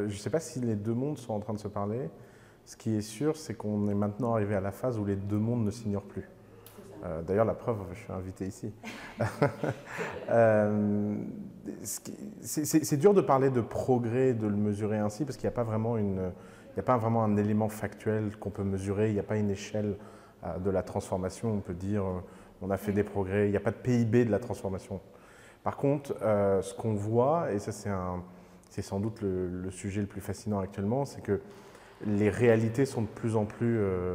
je ne sais pas si les deux mondes sont en train de se parler. Ce qui est sûr, c'est qu'on est maintenant arrivé à la phase où les deux mondes ne s'ignorent plus. D'ailleurs, la preuve, je suis invité ici. C'est dur de parler de progrès, de le mesurer ainsi, parce qu'il n'y a pas vraiment un élément factuel qu'on peut mesurer, il n'y a pas une échelle de la transformation, on peut dire on a fait des progrès, il n'y a pas de PIB de la transformation. Par contre, ce qu'on voit, et ça c'est sans doute le sujet le plus fascinant actuellement, c'est que les réalités sont de plus en plus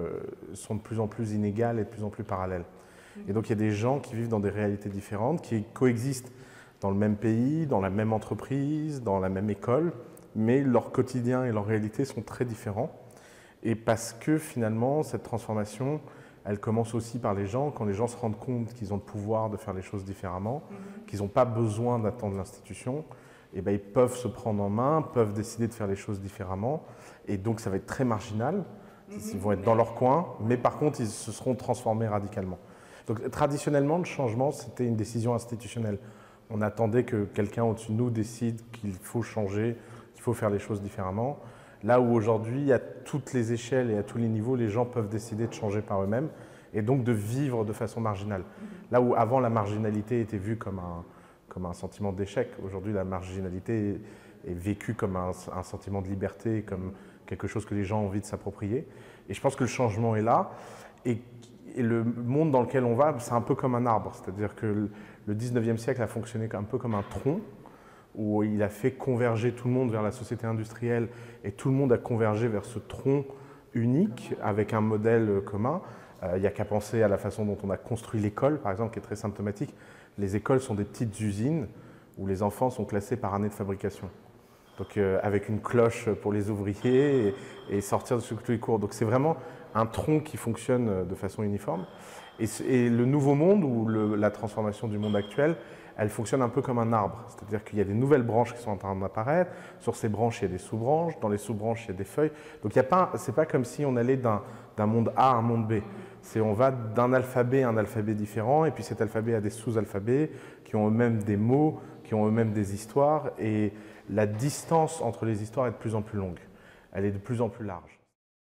inégales et de plus en plus parallèles. Et donc il y a des gens qui vivent dans des réalités différentes, qui coexistent dans le même pays, dans la même entreprise, dans la même école, mais leur quotidien et leur réalité sont très différents. Et parce que finalement, cette transformation, elle commence aussi par les gens, quand les gens se rendent compte qu'ils ont le pouvoir de faire les choses différemment, qu'ils n'ont pas besoin d'attendre l'institution, et ben, ils peuvent se prendre en main, peuvent décider de faire les choses différemment. Et donc ça va être très marginal, ils vont être dans leur coin, mais par contre ils se seront transformés radicalement. Donc traditionnellement, le changement, c'était une décision institutionnelle. On attendait que quelqu'un au-dessus de nous décide qu'il faut changer, qu'il faut faire les choses différemment. Là où aujourd'hui, à toutes les échelles et à tous les niveaux, les gens peuvent décider de changer par eux-mêmes et donc de vivre de façon marginale. Là où avant la marginalité était vue comme un sentiment d'échec, aujourd'hui la marginalité est vécue comme un sentiment de liberté, comme quelque chose que les gens ont envie de s'approprier. Et je pense que le changement est là. Et le monde dans lequel on va, c'est un peu comme un arbre. C'est-à-dire que le 19e siècle a fonctionné un peu comme un tronc, où il a fait converger tout le monde vers la société industrielle, et tout le monde a convergé vers ce tronc unique, avec un modèle commun. Il n'y a qu'à penser à la façon dont on a construit l'école, par exemple, qui est très symptomatique. Les écoles sont des petites usines où les enfants sont classés par année de fabrication. Donc avec une cloche pour les ouvriers et sortir de tous les cours. Donc c'est vraiment un tronc qui fonctionne de façon uniforme. Et le nouveau monde, ou la transformation du monde actuel, elle fonctionne un peu comme un arbre. C'est-à-dire qu'il y a des nouvelles branches qui sont en train d'apparaître. Sur ces branches, il y a des sous-branches. Dans les sous-branches, il y a des feuilles. Donc ce n'est pas comme si on allait d'un monde A à un monde B. On va d'un alphabet à un alphabet différent. Et puis cet alphabet a des sous-alphabets qui ont eux-mêmes des mots, qui ont eux-mêmes des histoires. Et la distance entre les histoires est de plus en plus longue. Elle est de plus en plus large.